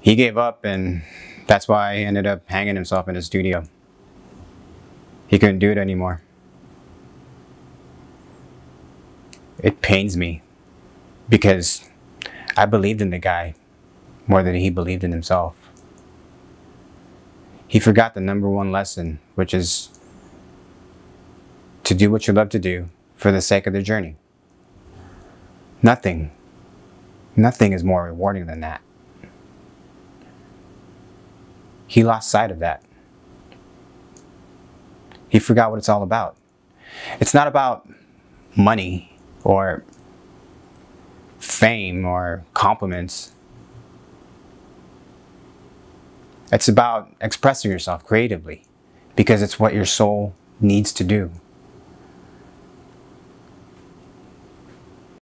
He gave up, and that's why he ended up hanging himself in the studio. He couldn't do it anymore. It pains me because I believed in the guy more than he believed in himself. He forgot the #1 lesson, which is to do what you love to do for the sake of the journey. Nothing is more rewarding than that. He lost sight of that. He forgot what it's all about. It's not about money or fame or compliments. It's about expressing yourself creatively because it's what your soul needs to do.